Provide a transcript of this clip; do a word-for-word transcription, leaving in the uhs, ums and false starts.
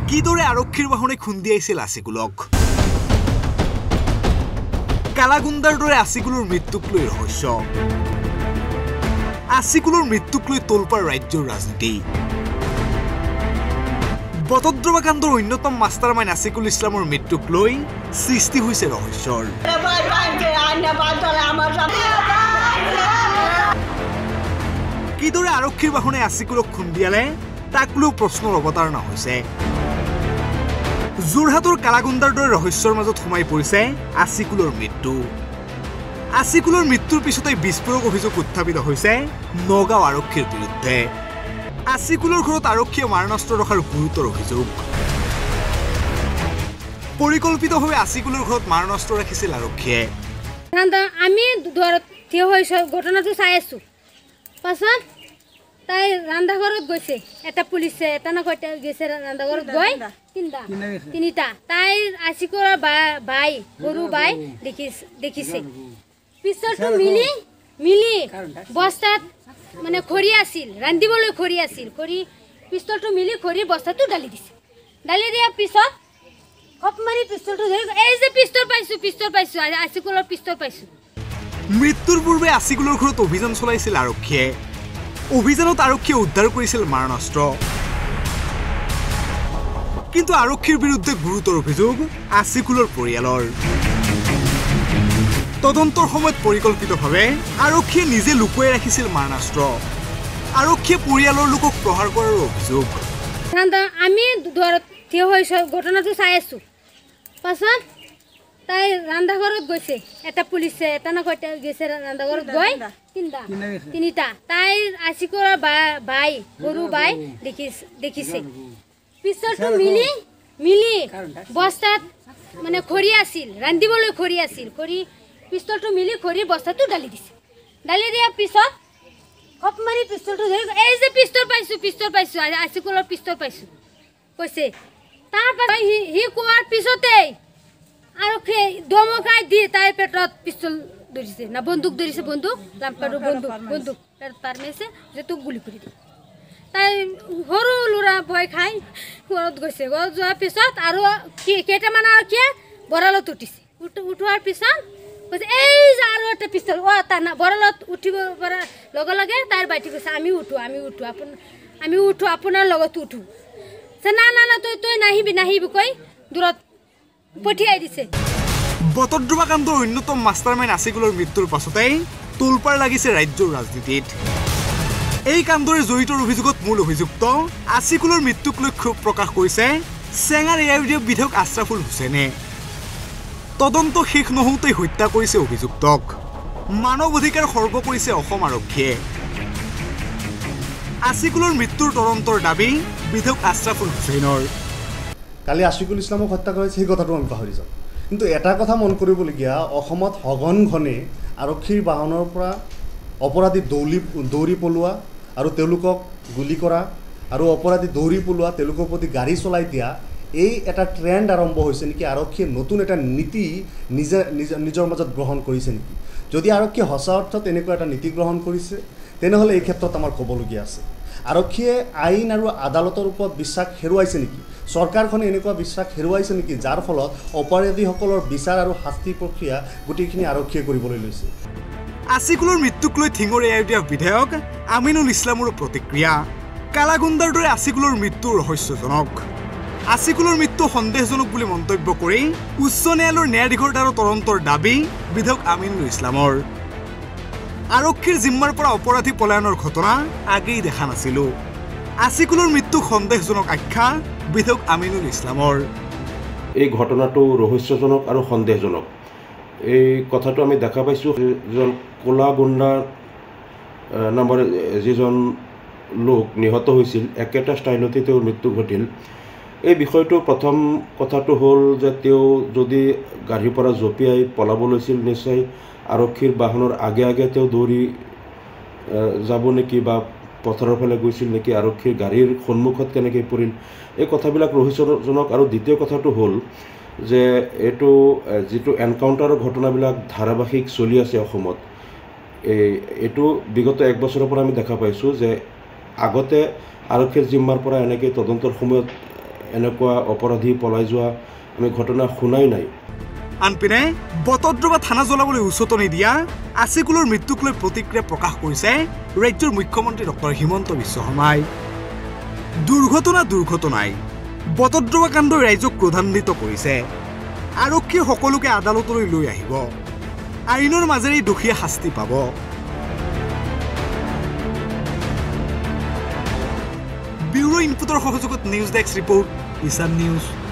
কিদৰে আৰক্ষীৰ বাহনে খুন্দিয়াইছিল আছিকুলক কালাগুণ্ডাৰ দৰে আছিকুলৰ মৃত্যুক লৈ ৰহস্য আছিকুলৰ মৃত্যুক লৈ তোলপাৰ ৰাজ্যৰ ৰাজনীতি বটদ্ৰৱা কাণ্ডৰ অন্যতম মাষ্টাৰমাইণ্ড আছিকুল ইছলামৰ মৃত্যুক লৈ সৃষ্টি হৈছে ৰহস্যৰ কিদৰে আৰক্ষীৰ বাহনে আছিকুলক খুন্দিয়ালে তাক লৈ প্ৰশ্নৰ অৱতাৰণা হৈছে যোৰহাটৰ কালাগুণ্ডাৰ দৰে ৰহস্যৰ মাজত সোমাই পৰিছে আছিকুলৰ মৃত্যু আছিকুলৰ মৃত্যুৰ পিছতে বিস্ফোৰক অভিযোগ উত্থাপিত হৈছে নগাঁও আৰক্ষীৰ বিৰুদ্ধে আছিকুলৰ ঘৰত আৰক্ষীয়ে মাৰণাস্ত্ৰ ৰখাৰ গুৰুতৰ অভিযোগ পৰিকল্পিতভাৱে আছিকুলৰ ঘৰত মাৰণাস্ত্ৰ ৰাখিছিল আৰক্ষীয়ে আমি থিয় হৈছো ঘটনাটো চাই আছো পাছত তাই ৰান্ধাঘৰত গৈছে এটা পুলিচে এটা না কয়টা গৈছে ৰান্ধাঘৰত গৈ তিনিটা তিনিটা তাইৰ আছিকুলৰ ভাই সৰু ভাই দেখিছে দেখিছে পিছতো মিলি মিলি বস্তাত মানে খৰি আছিল ৰান্ধিবলৈ খৰি আছিল খৰি পিস্তলটো মিলি খৰি বস্তাটো ডালি দিছে ডালি দিয়াৰ পিছত খপ মাৰি পিস্তলটো ধৰি এই যে পিস্তল পাইছো পিস্তল পাইছো আছিকুলৰ পিস্তল পাইছো মৃত্যুৰ পূৰ্বে আছিকুলৰ ঘৰত অভিযান চলাইছিল আৰক্ষীয়ে অভিযানত আৰক্ষীয়ে উদ্ধাৰ কৰিছিল মাৰণাস্ত্ৰ কিন্তু আৰক্ষীৰ বিৰুদ্ধে গুৰুতৰ অভিযোগ আছিকুলৰ পৰিয়ালৰ তদন্তৰ সময়ত পৰিকল্পিতভাৱে আৰক্ষীয়ে নিজে লুকুৱাই ৰাখিছিল মাৰণাস্ত্ৰ আৰক্ষীয়ে পৰিয়ালৰ লোকক প্ৰহাৰ কৰাৰ অভিযোগ আমি থিয় হৈছো ঘটনাটো চাই আছো পাছত তাই ৰান্ধাঘৰত গৈছে এটা পুলিচে এটা না কয়টা গৈছে ৰান্ধাঘৰত গৈ তিনিটা তিনিটা তাইৰ আছিকুলৰ ভাই সৰু ভাই দেখিছে দেখিছে পিছতো মিলি মিলি বস্তাত মানে খৰি আছিল ৰান্ধিবলৈ খৰি আছিল খৰি পিস্তলটো মিলি খৰি বস্তাটো ডালি দিছে ডালি দিয়াৰ পিছত খপ মাৰি পিস্তলটো ধৰি এই যে পিস্তল পাইছো পিস্তল পাইছো আছিকুলৰ পিস্তল পাইছো কৈছে তাৰপাছত সি কোৱাৰ পিছতেই আৰক্ষী দমকাই দি তাইৰ পেটত পিস্তল ধৰিছে না বন্দুক ধৰিছে বন্দুক লাম্পাৰো বন্দুক বন্দুক পেটত পাৰ মাৰিছে যে তোক গুলি কৰি দিয়ে তাই সৰু ল'ৰা ভয় খাই ঘৰত গৈছে ঘৰত যোৱাৰ পিছত আৰু কেইটামান আৰক্ষীয়ে বৰালত উঠিছে উঠোৱাৰ পিছত কৈছে এই যে আৰু এটা পিস্তল অ তাৰ না বৰালত উঠিব পৰা লগে লগে তাইৰ বাইটি কৈছে আমি উঠো আমি উঠো আপোন আমি উঠো আপোনাৰ লগত উঠো না না না তই তই নাহিবি নাহিবি কৈ দূৰত পঠিয়াই দিছে বটদ্ৰৱা কাণ্ডৰ অন্যতম মাষ্টাৰমাইণ্ড আছিকুলৰ মৃত্যুৰ পাছতেই তোলপাৰ লাগিছে ৰাজ্যৰ ৰাজনীতিত এই কাণ্ডৰে জড়িতৰ অভিযোগত মূল অভিযুক্ত আছিকুলৰ মৃত্যুক লৈ ক্ষোভ প্ৰকাশ কৰিছে চেঙাৰ A I U D F বিধায়ক আশ্ৰাফুল হুছেইনে তদন্ত শেষ নহওঁতেই হত্যা কৰিছে অভিযুক্তক মানৱ অধিকাৰ খৰ্ব কৰিছে অসম আৰক্ষীয়ে আছিকুলৰ মৃত্যুৰ তদন্তৰ দাবী বিধায়ক আশ্ৰাফুল হুছেইনৰ কালি আছিকুল ইছলামক হত্যা কৰিছে সেই কথাটো আমি পাহৰি যাওঁ কিন্তু এটা কথা মন কৰিবলগীয়া অসমত সঘন ঘনে আৰক্ষীৰ বাহনৰ পৰা অপৰাধী দৌৰি দৌৰি পলোৱা আৰু তেওঁলোকক গুলি কৰা আৰু অপৰাধী দৌৰি পলোৱা তেওঁলোকৰ প্ৰতি গাড়ী চলাই দিয়া এই এটা ট্ৰেণ্ড আৰম্ভ হৈছে নেকি আৰক্ষীয়ে নতুন এটা নীতি নিজে নিজৰ মাজত গ্ৰহণ কৰিছে নেকি যদি আৰক্ষীয়ে সঁচা অৰ্থত এনেকুৱা এটা নীতি গ্ৰহণ কৰিছে তেনেহ'লে এই ক্ষেত্ৰত আমাৰ ক'বলগীয়া আছে আৰক্ষীয়ে আইন আৰু আদালতৰ ওপৰত বিশ্বাস হেৰুৱাইছে নেকি চৰকাৰখনে এনেকুৱা বিশ্বাস হেৰুৱাইছে নেকি যাৰ ফলত অপৰাধীসকলৰ বিচাৰ আৰু শাস্তি প্ৰক্ৰিয়া গোটেইখিনি আৰক্ষীয়ে কৰিবলৈ লৈছে আছিকুলৰ মৃত্যুক লৈ ঠিঙৰ A I U D F বিধায়ক আমিনুল ইছলামৰ প্ৰতিক্ৰিয়া কালাগুণ্ডাৰ দৰে আছিকুলৰ মৃত্যু ৰহস্যজনক আছিকুলৰ মৃত্যু সন্দেহজনক বুলি মন্তব্য কৰি উচ্চ ন্যায়ালয়ৰ ন্যায়াধীশৰ দ্বাৰা তদন্তৰ দাবী বিধায়ক আমিনুল ইছলামৰ আৰক্ষীৰ জিম্মাৰ পৰা অপৰাধী পলায়নৰ ঘটনা আগেই দেখা নাছিলো আছিকুলৰ মৃত্যু সন্দেহজনক আখ্যা বিধায়ক আমিনুল ইছলামৰ এই ঘটনাটো ৰহস্যজনক আৰু সন্দেহজনক এই কথাটো আমি দেখা পাইছোঁ যিজন কলাগুণ্ডা নামৰ যিজন লোক নিহত হৈছিল একেটা ষ্টাইলতে তেওঁৰ মৃত্যু ঘটিল এই বিষয়টো প্ৰথম কথাটো হ'ল যে তেওঁ যদি গাড়ীৰ পৰা জঁপিয়াই পলাব লৈছিল নিশ্চয় আৰক্ষীৰ বাহনৰ আগে আগে তেওঁ দৌৰি যাব নেকি বা পথাৰৰ ফালে গৈছিল নেকি আৰক্ষীৰ গাড়ীৰ সন্মুখত কেনেকৈ পৰিল এই কথাবিলাক ৰহস্যজনক আৰু দ্বিতীয় কথাটো হ'ল যে এইটো যিটো এনকাউণ্টাৰৰ ঘটনাবিলাক ধাৰাবাহিক চলি আছে অসমত এই এইটো বিগত এক বছৰৰ পৰা আমি দেখা পাইছোঁ যে আগতে আৰক্ষীৰ জিম্মাৰ পৰা এনেকৈ তদন্তৰ সময়ত এনেকুৱা অপৰাধী পলাই যোৱা আমি ঘটনা শুনাই নাই। আনপিনে বটদ্ৰৱা থানা জ্বলাবলৈ উচতনি দিয়া আছিকুলৰ মৃত্যুক লৈ প্ৰতিক্ৰিয়া প্ৰকাশ কৰিছে ৰাজ্যৰ মুখ্যমন্ত্ৰী ডক্টৰ হিমন্ত বিশ্ব শৰ্মাই। দুৰ্ঘটনা দুৰ্ঘটনাই বটদ্ৰৱা কাণ্ডই ৰাইজক ক্ৰোধান্বিত কৰিছে। আৰক্ষীয়ে সকলোকে আদালতলৈ লৈ আহিব, আইনৰ মাজেৰে দোষীয়ে শাস্তি পাব। ব্যুৰো ইনপুটৰ সহযোগত news desk report, Ishan news.